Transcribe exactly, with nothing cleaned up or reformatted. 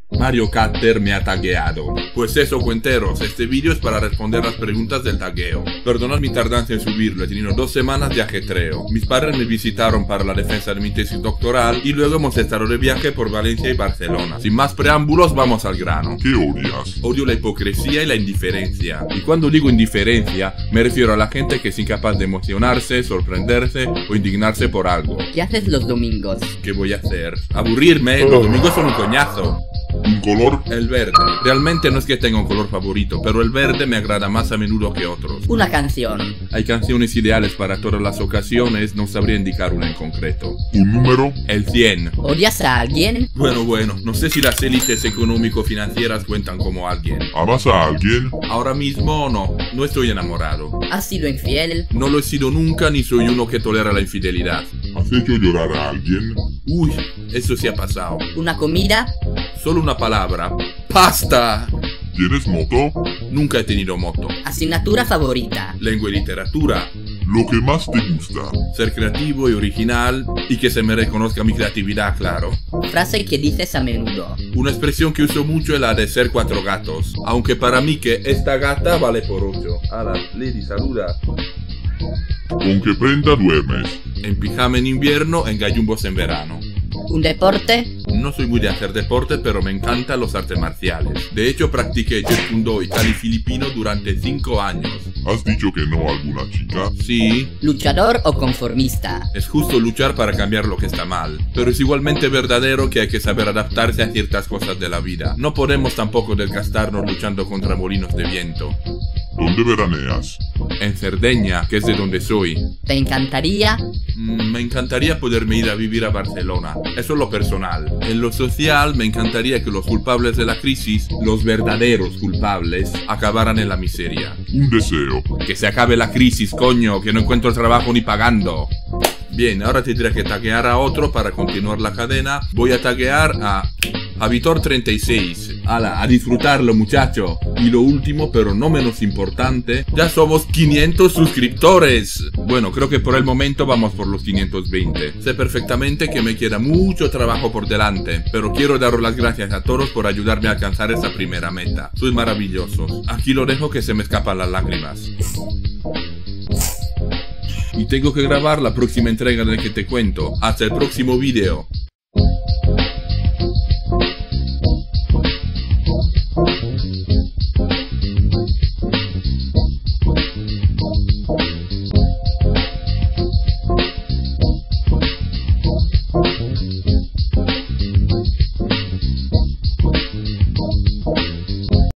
Mario Cutter me ha tagueado. Pues eso, cuenteros, este vídeo es para responder las preguntas del tagueo. Perdonad mi tardanza en subirlo, he tenido dos semanas de ajetreo. Mis padres me visitaron para la defensa de mi tesis doctoral y luego hemos estado de viaje por Valencia y Barcelona. Sin más preámbulos, vamos al grano. ¿Qué odias? Odio la hipocresía y la indiferencia. Y cuando digo indiferencia, me refiero a la gente que es incapaz de emocionarse, sorprenderse o indignarse por algo. ¿Qué haces los domingos? ¿Qué voy a hacer? Aburrirme, los domingos son un coñazo. ¿Un color? El verde. Realmente no es que tenga un color favorito, pero el verde me agrada más a menudo que otros. Una canción. Hay canciones ideales para todas las ocasiones, no sabría indicar una en concreto. ¿Un número? El cien. ¿Odias a alguien? Bueno, bueno, no sé si las élites económico-financieras cuentan como alguien. ¿Amas a alguien? Ahora mismo no, no estoy enamorado. ¿Has sido infiel? No lo he sido nunca ni soy uno que tolera la infidelidad. ¿Has hecho llorar a alguien? Uy, eso sí ha pasado. ¿Una comida? Solo una palabra. ¡Pasta! ¿Tienes moto? Nunca he tenido moto. ¿Asignatura favorita? Lengua y literatura. Lo que más te gusta. Ser creativo y original y que se me reconozca mi creatividad, claro. Frase que dices a menudo. Una expresión que uso mucho es la de ser cuatro gatos. Aunque para mí que esta gata vale por ocho. Ala, Lady, saluda. ¿Con qué prenda duermes? En pijama en invierno, en gallumbos en verano. ¿Un deporte? No soy muy de hacer deporte, pero me encantan los artes marciales. De hecho, practiqué Taekwondo y Kali filipino durante cinco años. ¿Has dicho que no a alguna chica? Sí. ¿Luchador o conformista? Es justo luchar para cambiar lo que está mal. Pero es igualmente verdadero que hay que saber adaptarse a ciertas cosas de la vida. No podemos tampoco desgastarnos luchando contra molinos de viento. ¿Dónde veraneas? En Cerdeña, que es de donde soy. ¿Te encantaría? Mm, me encantaría poderme ir a vivir a Barcelona. Eso es lo personal. En lo social, me encantaría que los culpables de la crisis, los verdaderos culpables, acabaran en la miseria. Un deseo. Que se acabe la crisis, coño, que no encuentro trabajo ni pagando. Bien, ahora tendré que taguear a otro para continuar la cadena. Voy a taguear a Habitor treinta y seis. Ala, a disfrutarlo, muchacho. Y lo último, pero no menos importante, ya somos quinientos suscriptores. Bueno, creo que por el momento vamos por los quinientos veinte. Sé perfectamente que me queda mucho trabajo por delante, pero quiero daros las gracias a todos por ayudarme a alcanzar esa primera meta. Sois maravillosos. Aquí lo dejo que se me escapan las lágrimas. Y tengo que grabar la próxima entrega de Que Te Cuento. Hasta el próximo vídeo.